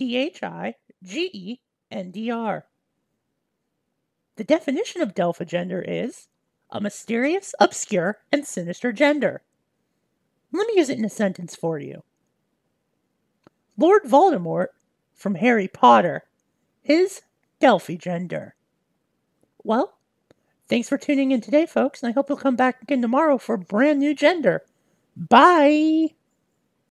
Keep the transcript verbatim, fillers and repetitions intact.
T H I G E N D R. The definition of Delphigender is a mysterious, obscure, and sinister gender. Let me use it in a sentence for you. Lord Voldemort from Harry Potter is Delphigender. Well, thanks for tuning in today, folks, and I hope you'll come back again tomorrow for a brand new gender. Bye!